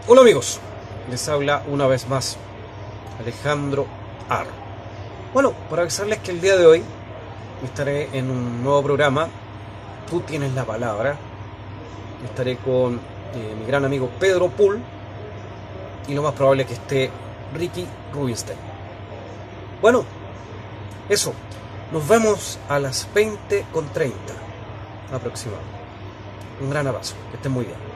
Hola amigos, les habla una vez más Alejandro Ar. Bueno, para avisarles que el día de hoy estaré en un nuevo programa, Tú tienes la palabra. Estaré con mi gran amigo Pedro Pool y lo más probable es que esté Ricky Rubinstein. Bueno, eso, nos vemos a las 20:30 aproximadamente. Un gran abrazo, que estén muy bien.